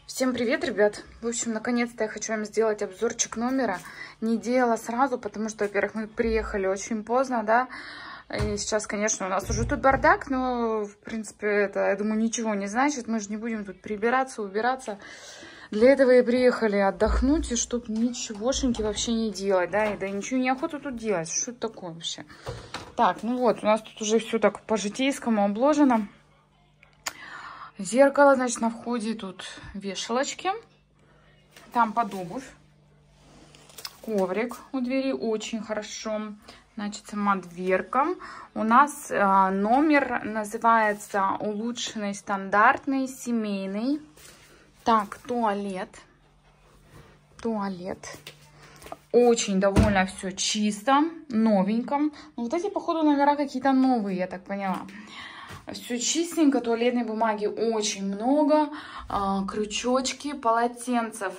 Всем привет, ребят! В общем, наконец-то я хочу вам сделать обзорчик номера. Не делала сразу, потому что, во-первых, мы приехали очень поздно, да. И сейчас, конечно, у нас уже тут бардак, но, в принципе, это, я думаю, ничего не значит. Мы же не будем тут прибираться, убираться. Для этого и приехали отдохнуть, и чтобы ничегошеньки вообще не делать, да. И да ничего неохота тут делать. Что это такое вообще? Так, ну вот, у нас тут уже все так по-житейскому обложено. Зеркало, значит, на входе тут вешалочки. Там под обувь. Коврик у двери очень хорошо. Значит, сама дверка. У нас номер называется улучшенный, стандартный, семейный. Так, туалет. Туалет. Очень довольно все чисто, новенько. Ну, вот эти, походу, номера какие-то новые, я так поняла. Все чистенько, туалетной бумаги очень много, крючочки, полотенец,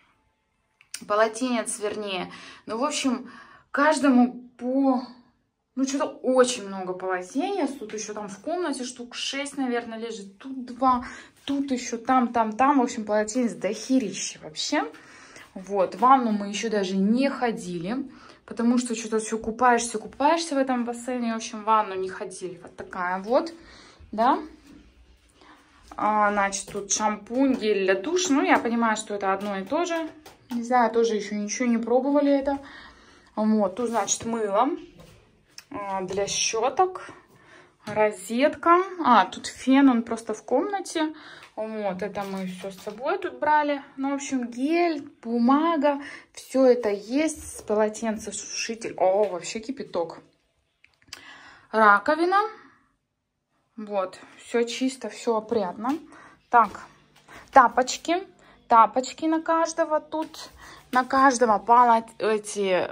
вернее. Ну, в общем, каждому по... Ну, что-то очень много полотенец. Тут еще там в комнате штук 6, наверное, лежит. Тут 2, тут еще там. В общем, полотенец дохерища вообще. Вот, в ванну мы еще даже не ходили, потому что что-то все купаешься в этом бассейне. В общем, в ванну не ходили. Вот такая вот. Да, значит, тут шампунь, гель для душа. Ну, я понимаю, что это одно и то же. Не знаю, тоже еще ничего не пробовали это. Вот, тут, значит, мыло для щеток, розетка. Тут фен, он просто в комнате. Вот, это мы все с собой тут брали. Ну, в общем, гель, бумага, все это есть. Полотенце, сушитель. О, вообще кипяток. Раковина. Вот, все чисто, все опрятно. Так, тапочки на каждого тут, на каждого эти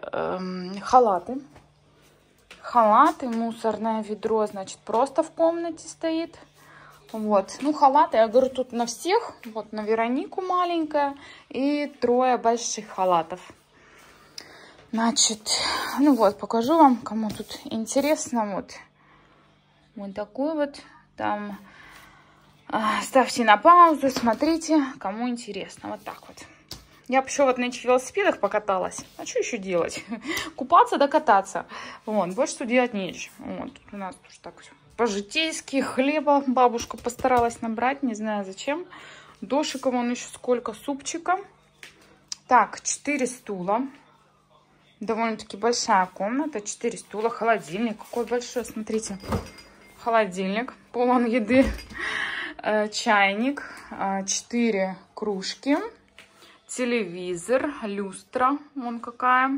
халаты, мусорное ведро, значит, просто в комнате стоит. Вот, ну, халаты, я говорю, тут на всех, вот, на Веронику маленькая и 3 больших халатов. Значит, ну вот, покажу вам, кому тут интересно, вот. Вот такой вот, там, ставьте на паузу, смотрите, кому интересно, вот так вот. Я еще вот на этих велосипедах покаталась, а что еще делать? Купаться да кататься, вот, больше что делать нечего. Вот, тут у нас тоже так все по-житейски, хлеба бабушка постаралась набрать, не знаю зачем. Дошиков вон еще сколько, супчика. Так, 4 стула, довольно-таки большая комната, 4 стула, холодильник какой большой, смотрите. Холодильник, полон еды, чайник, 4 кружки, телевизор, люстра, вон какая.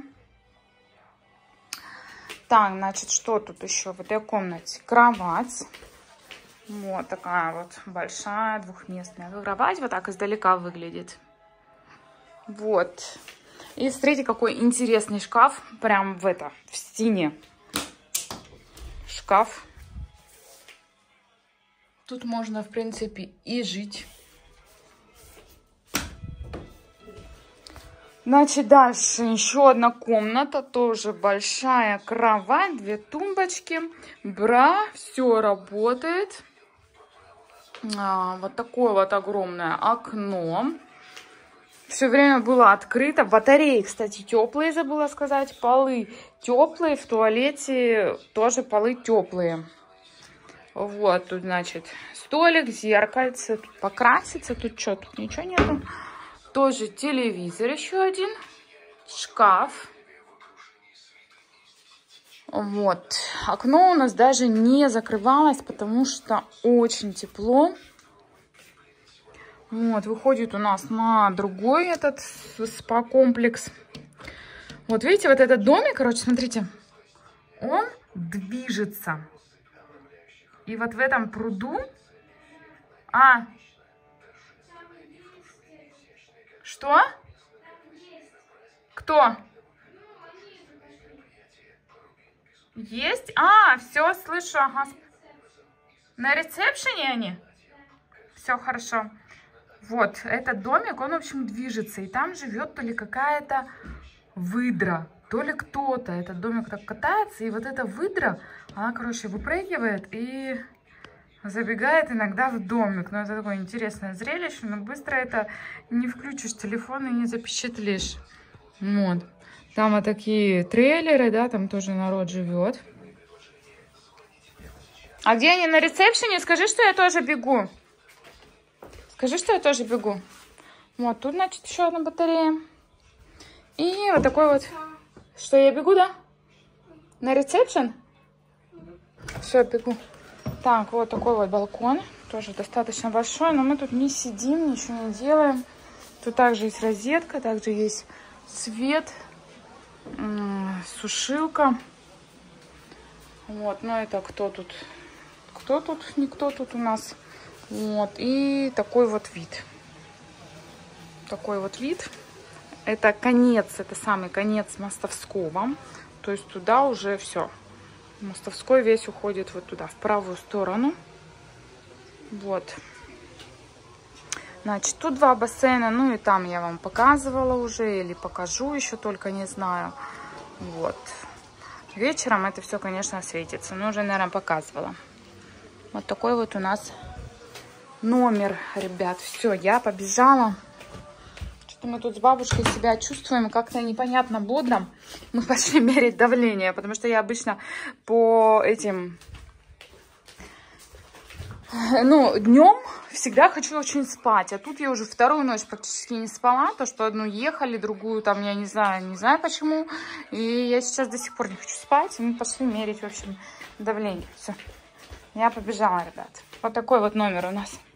Так, значит, что тут еще в этой комнате? Кровать, вот такая вот большая двухместная кровать, вот так издалека выглядит. Вот. И смотрите, какой интересный шкаф, прям в стене. Шкаф. Тут можно, в принципе, и жить. Значит, дальше еще одна комната, тоже большая кровать, 2 тумбочки, бра, все работает. Вот такое вот огромное окно. Все время было открыто. Батареи, кстати, теплые, забыла сказать. Полы теплые, в туалете тоже полы теплые. Вот, тут, значит, столик, зеркальце, тут покраситься, тут что, тут ничего нету. Тоже телевизор еще один, шкаф. Вот, окно у нас даже не закрывалось, потому что очень тепло. Вот, выходит у нас на другой этот спа-комплекс. Вот, видите, вот этот домик, короче, смотрите, он движется. И вот в этом пруду... Что? Кто? Есть? Все, слышу. Ага. На ресепшене они? Все хорошо. Вот, этот домик, он, в общем, движется. И там живет то ли какая-то выдра, то ли кто-то. Этот домик так катается. И вот эта выдра, она, короче, выпрыгивает и забегает иногда в домик. Но это такое интересное зрелище, но быстро это не включишь телефон и не запечатлишь. Вот. Там вот такие трейлеры, да, там тоже народ живет. А где они на ресепшене? Скажи, что я тоже бегу. Скажи, что я тоже бегу. Вот, тут, значит, еще одна батарея. И вот такой вот... Что, я бегу, да? На ресепшен? Все, бегу. Так, вот такой вот балкон. Тоже достаточно большой, но мы тут не сидим, ничего не делаем. Тут также есть розетка, также есть свет, сушилка. Вот, ну это кто тут? Кто тут? Никто тут у нас. Вот, и такой вот вид. Такой вот вид. Это конец, это самый конец Мостовского. То есть туда уже все. Мостовской весь уходит вот туда, в правую сторону. Вот. Значит, тут 2 бассейна. Ну и там я вам показывала уже. Или покажу еще, только не знаю. Вот. Вечером это все, конечно, светится. Но уже, наверное, показывала. Вот такой вот у нас номер, ребят. Все, я побежала. Что-то мы тут с бабушкой себя чувствуем как-то непонятно бодро. Мы пошли мерить давление, потому что я обычно по этим... Ну, днем всегда хочу очень спать. А тут я уже 2-ю ночь практически не спала. То, что одну ехали, другую там, я не знаю почему. И я сейчас до сих пор не хочу спать. И мы пошли мерить, в общем, давление. Все. Я побежала, ребят. Вот такой вот номер у нас.